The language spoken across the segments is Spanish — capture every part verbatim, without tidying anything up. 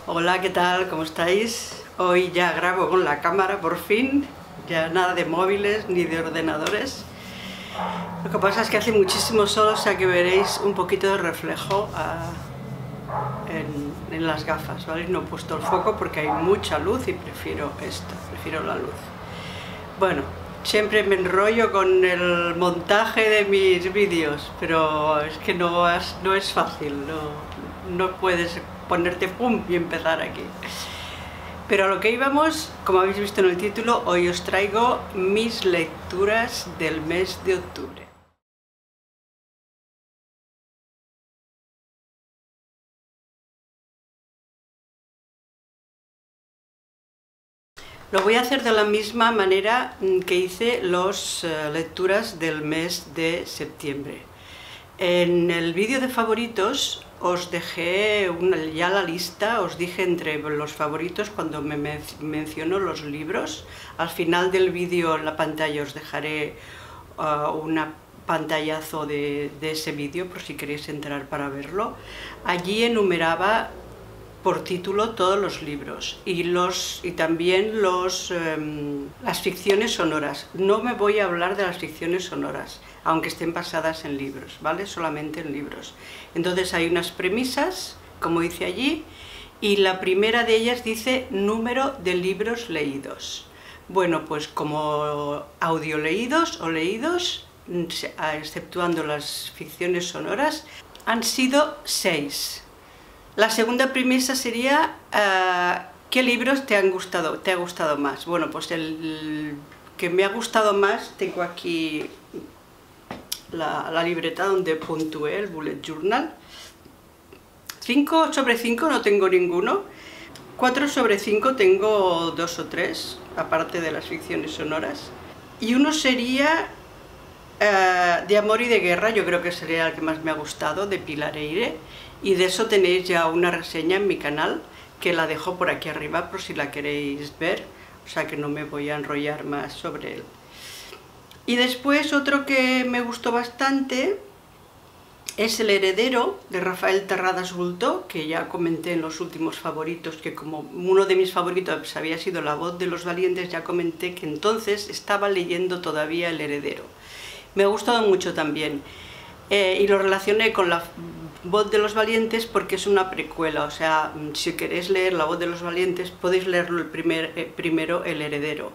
Hola, ¿qué tal? ¿Cómo estáis? Hoy ya grabo con la cámara por fin, ya nada de móviles ni de ordenadores. Lo que pasa es que hace muchísimo sol, o sea que veréis un poquito de reflejo uh, en, en las gafas, ¿vale? No he puesto el foco porque hay mucha luz y prefiero esto, prefiero la luz. Bueno, siempre me enrollo con el montaje de mis vídeos, pero es que no es, no es fácil, no, no puedes ponerte pum y empezar aquí. Pero a lo que íbamos, como habéis visto en el título, hoy os traigo mis lecturas del mes de octubre. Lo voy a hacer de la misma manera que hice las uh, lecturas del mes de septiembre. En el vídeo de favoritos os dejé una, ya la lista, os dije entre los favoritos cuando me menciono los libros. Al final del vídeo en la pantalla os dejaré uh, una pantallazo de, de ese vídeo por si queréis entrar para verlo. Allí enumeraba por título todos los libros y, los, y también los, eh, las ficciones sonoras. No me voy a hablar de las ficciones sonoras, aunque estén basadas en libros, ¿vale? Solamente en libros. Entonces hay unas premisas, como dice allí, y la primera de ellas dice número de libros leídos. Bueno, pues como audio leídos o leídos, exceptuando las ficciones sonoras, han sido seis. La segunda premisa sería uh, ¿qué libros te han gustado, te ha gustado más? Bueno, pues el, el que me ha gustado más, tengo aquí la, la libreta donde puntué el bullet journal. cinco sobre cinco no tengo ninguno, cuatro sobre cinco tengo dos o tres, aparte de las ficciones sonoras. Y uno sería uh, de amor y de guerra, yo creo que sería el que más me ha gustado, de Pilar Eyre. Y de eso tenéis ya una reseña en mi canal, que la dejo por aquí arriba por si la queréis ver, o sea que no me voy a enrollar más sobre él. Y después otro que me gustó bastante es El heredero, de Rafael Terradas Bultó, que ya comenté en los últimos favoritos, que como uno de mis favoritos había sido La voz de los valientes, ya comenté que entonces estaba leyendo todavía El heredero. Me ha gustado mucho también, eh, y lo relacioné con La voz de los valientes porque es una precuela, o sea, si queréis leer La voz de los valientes podéis leerlo el primer, eh, primero El heredero,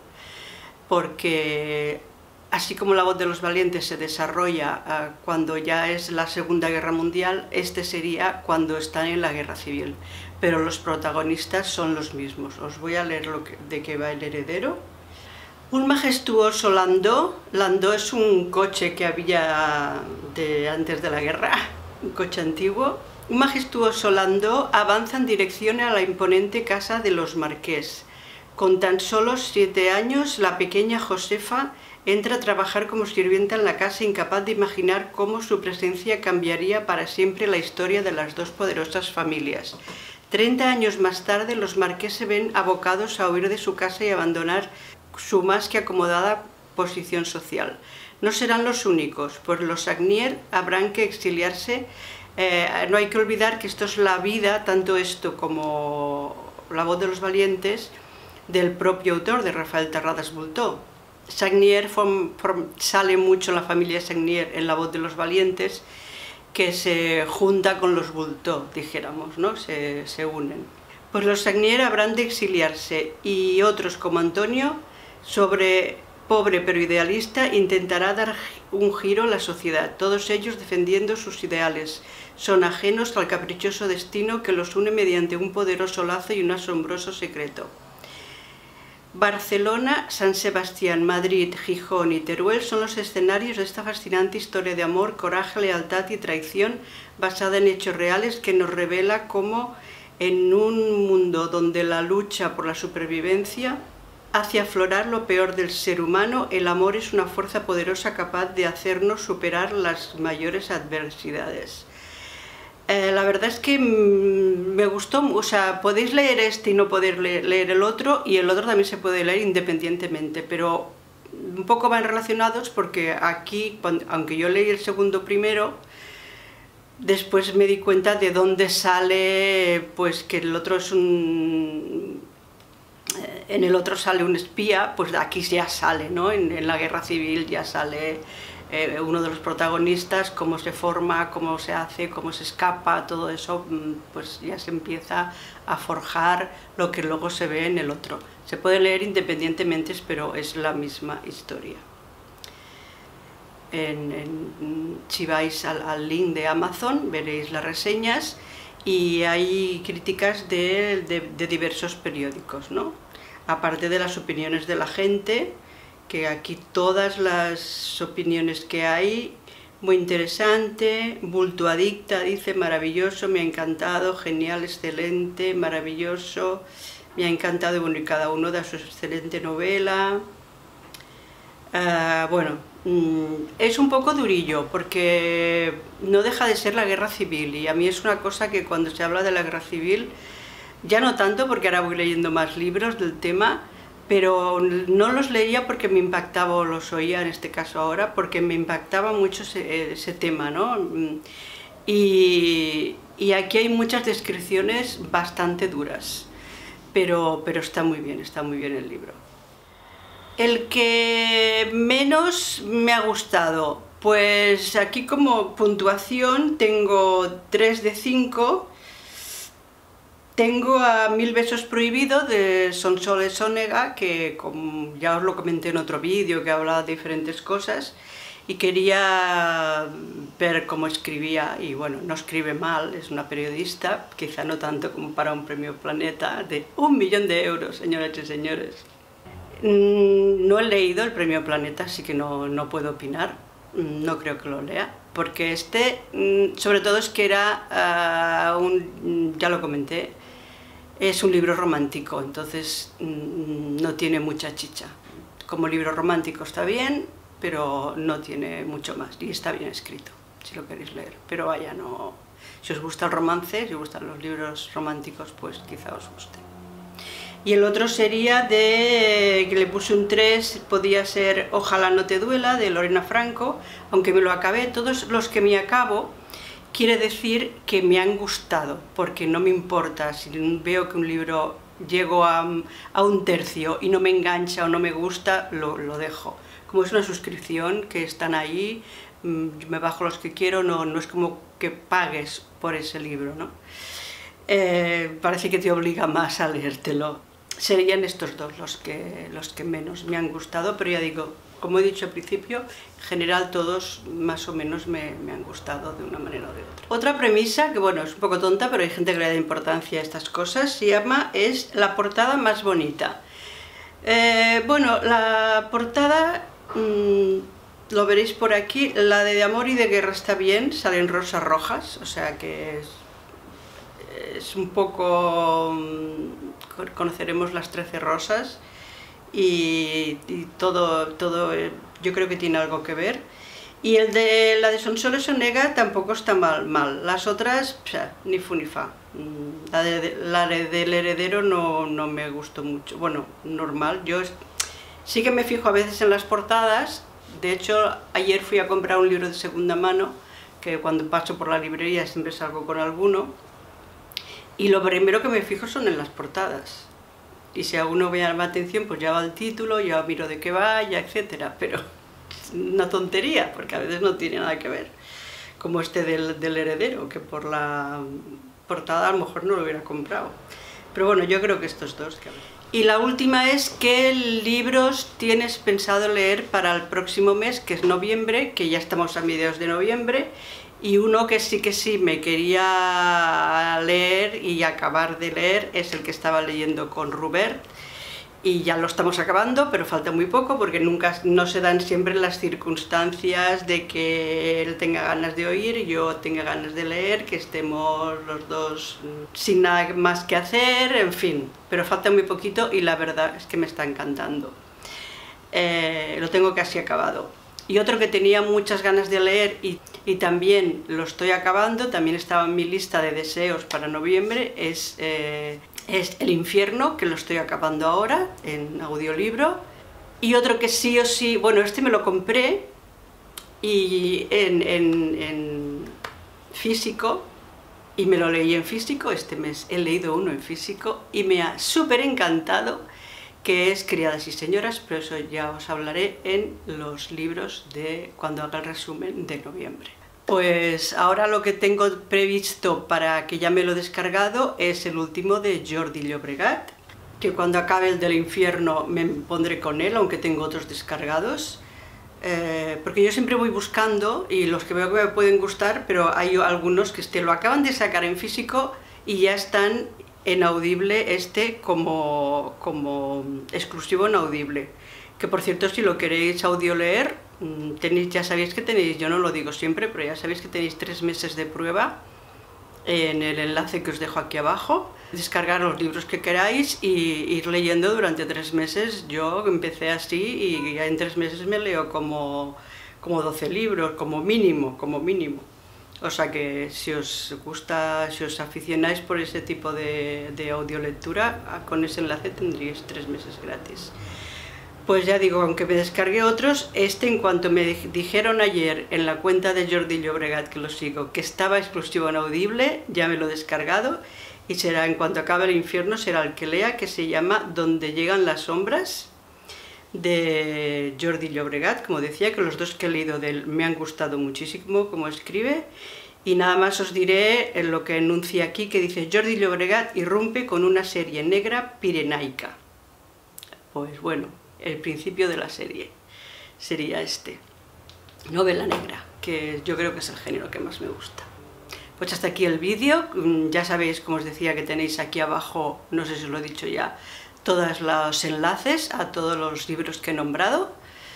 porque así como La voz de los valientes se desarrolla uh, cuando ya es la Segunda Guerra Mundial, este sería cuando están en la Guerra Civil, pero los protagonistas son los mismos. Os voy a leer lo que, de qué va El heredero. Un majestuoso landau, landau es un coche que había de, antes de la guerra, un coche antiguo. Un majestuoso landau avanza en dirección a la imponente casa de los Marqués. Con tan solo siete años, la pequeña Josefa entra a trabajar como sirvienta en la casa, incapaz de imaginar cómo su presencia cambiaría para siempre la historia de las dos poderosas familias. Treinta años más tarde, los Marqués se ven abocados a huir de su casa y abandonar su más que acomodada posición social. No serán los únicos, pues los Sagnier habrán que exiliarse. Eh, no hay que olvidar que esto es la vida, tanto esto como La voz de los valientes, del propio autor, de Rafael Terradas Bultó. Sagnier form, form, sale mucho la familia Sagnier en La voz de los valientes, que se junta con los Bultó, dijéramos, ¿no? Se, se unen. Pues los Sagnier habrán de exiliarse y otros como Antonio, sobre pobre pero idealista, intentará dar un giro a la sociedad, todos ellos defendiendo sus ideales. Son ajenos al caprichoso destino que los une mediante un poderoso lazo y un asombroso secreto. Barcelona, San Sebastián, Madrid, Gijón y Teruel son los escenarios de esta fascinante historia de amor, coraje, lealtad y traición basada en hechos reales que nos revela cómo en un mundo donde la lucha por la supervivencia hace aflorar lo peor del ser humano, el amor es una fuerza poderosa capaz de hacernos superar las mayores adversidades. Eh, la verdad es que mmm, me gustó, o sea, podéis leer este y no poder leer, leer el otro, y el otro también se puede leer independientemente, pero un poco van relacionados porque aquí, cuando, aunque yo leí el segundo primero, después me di cuenta de dónde sale, pues que el otro es un... en el otro sale un espía, pues de aquí ya sale, ¿no? En, en la guerra civil ya sale eh, uno de los protagonistas, cómo se forma, cómo se hace, cómo se escapa, todo eso, pues ya se empieza a forjar lo que luego se ve en el otro. Se puede leer independientemente, pero es la misma historia. En, en, si vais al, al link de Amazon veréis las reseñas y hay críticas de, de, de diversos periódicos, ¿no? Aparte de las opiniones de la gente, que aquí todas las opiniones que hay, muy interesante, bulto adicta, dice, maravilloso, me ha encantado, genial, excelente, maravilloso, me ha encantado y bueno, y cada uno da su excelente novela. Uh, bueno, es un poco durillo porque no deja de ser la guerra civil y a mí es una cosa que cuando se habla de la guerra civil, ya no tanto porque ahora voy leyendo más libros del tema, pero no los leía porque me impactaba, o los oía en este caso ahora, porque me impactaba mucho ese, ese tema, ¿no? Y, y aquí hay muchas descripciones bastante duras, pero, pero está muy bien, está muy bien el libro. El que menos me ha gustado, pues aquí como puntuación tengo tres de cinco. Tengo a Mil besos prohibidos de Sonsoles Onega, que como ya os lo comenté en otro vídeo que hablaba de diferentes cosas y quería ver cómo escribía, y bueno, no escribe mal, es una periodista, quizá no tanto como para un premio Planeta de un millón de euros, señoras y señores. No he leído el premio Planeta, así que no, no puedo opinar, no creo que lo lea, porque este, sobre todo es que era, uh, un, ya lo comenté, es un libro romántico, entonces no tiene mucha chicha. Como libro romántico está bien, pero no tiene mucho más, y está bien escrito, si lo queréis leer. Pero vaya, no, si os gusta el romance, si os gustan los libros románticos, pues quizá os guste. Y el otro sería de, que le puse un tres, podía ser Ojalá no te duela, de Lorena Franco, aunque me lo acabé. Todos los que me acabo quiere decir que me han gustado, porque no me importa si veo que un libro llego a, a un tercio y no me engancha o no me gusta, lo, lo dejo. Como es una suscripción que están ahí, me bajo los que quiero, no, no es como que pagues por ese libro, ¿no? Eh, parece que te obliga más a leértelo. Serían estos dos los que, los que menos me han gustado, pero ya digo, como he dicho al principio, en general todos más o menos me, me han gustado de una manera o de otra. Otra premisa, que bueno, es un poco tonta, pero hay gente que le da importancia a estas cosas, se llama, es la portada más bonita. Eh, bueno, la portada, mmm, lo veréis por aquí, la de, de Amor y de Guerra está bien, salen rosas rojas, o sea que es, es un poco... conoceremos las trece rosas y, y todo, todo yo creo que tiene algo que ver. Y el de la de Sonsoles Onega tampoco está mal, mal. Las otras, o sea, ni fu ni fa. La, de, la del heredero no, no me gustó mucho, bueno, normal. Yo sí que me fijo a veces en las portadas. De hecho, ayer fui a comprar un libro de segunda mano, que cuando paso por la librería siempre salgo con alguno. Y lo primero que me fijo son en las portadas. Y si a uno me llama la atención, pues ya va el título, ya miro de qué va, ya etcétera. Pero es una tontería, porque a veces no tiene nada que ver. Como este del, del heredero, que por la portada a lo mejor no lo hubiera comprado. Pero bueno, yo creo que estos dos. Y la última es qué libros tienes pensado leer para el próximo mes, que es noviembre, que ya estamos a mediados de noviembre. Y uno que sí que sí me quería leer y acabar de leer es el que estaba leyendo con Rubert, y ya lo estamos acabando, pero falta muy poco porque nunca, no se dan siempre las circunstancias de que él tenga ganas de oír y yo tenga ganas de leer, que estemos los dos sin nada más que hacer, en fin, pero falta muy poquito y la verdad es que me está encantando. Eh, lo tengo casi acabado. Y otro que tenía muchas ganas de leer y, y también lo estoy acabando, también estaba en mi lista de deseos para noviembre, es, eh, es El infierno, que lo estoy acabando ahora en audiolibro. Y otro que sí o sí, bueno, este me lo compré y en, en, en, físico, y me lo leí en físico. Este mes he leído uno en físico y me ha súper encantado, que es Criadas y Señoras, pero eso ya os hablaré en los libros de cuando haga el resumen de noviembre. Pues ahora lo que tengo previsto para que ya me lo he descargado es el último de Jordi Llobregat, que cuando acabe el del infierno me pondré con él, aunque tengo otros descargados, eh, porque yo siempre voy buscando y los que veo que me pueden gustar, pero hay algunos que este, lo acaban de sacar en físico y ya están en Audible, este como, como exclusivo en Audible, que por cierto, si lo queréis audio leer, tenéis, ya sabéis que tenéis, yo no lo digo siempre, pero ya sabéis que tenéis tres meses de prueba en el enlace que os dejo aquí abajo. Descargar los libros que queráis y ir leyendo durante tres meses. Yo empecé así y ya en tres meses me leo como, como doce libros, como mínimo, como mínimo. O sea que si os gusta, si os aficionáis por ese tipo de, de audiolectura, con ese enlace tendríais tres meses gratis. Pues ya digo, aunque me descargué otros, este en cuanto me dijeron ayer en la cuenta de Jordi Llobregat, que lo sigo, que estaba exclusivo en Audible, ya me lo he descargado y será, en cuanto acabe el infierno, será el que lea, que se llama Donde llegan las sombras, de Jordi Llobregat. Como decía, que los dos que he leído de él me han gustado muchísimo como escribe. Y nada más os diré en lo que enuncia aquí, que dice: Jordi Llobregat irrumpe con una serie negra pirenaica. Pues bueno, el principio de la serie sería este, novela negra, que yo creo que es el género que más me gusta. Pues hasta aquí el vídeo. Ya sabéis, como os decía, que tenéis aquí abajo, no sé si os lo he dicho ya, todos los enlaces a todos los libros que he nombrado,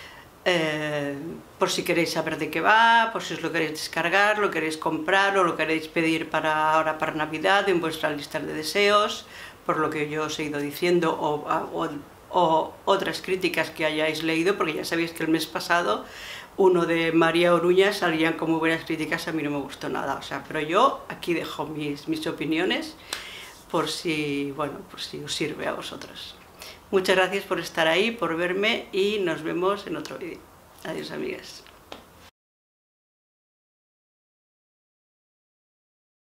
eh, por si queréis saber de qué va, por si os lo queréis descargar, lo queréis comprar o lo queréis pedir para ahora para Navidad en vuestra lista de deseos, por lo que yo os he ido diciendo, o, o o otras críticas que hayáis leído, porque ya sabéis que el mes pasado uno de María Oruña salían con muy buenas críticas, a mí no me gustó nada, o sea, pero yo aquí dejo mis, mis opiniones por si, bueno, por si os sirve a vosotros. Muchas gracias por estar ahí, por verme y nos vemos en otro vídeo. Adiós, amigas.